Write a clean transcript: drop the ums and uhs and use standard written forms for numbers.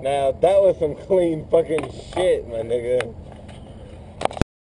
Now, that was some clean fucking shit, my nigga.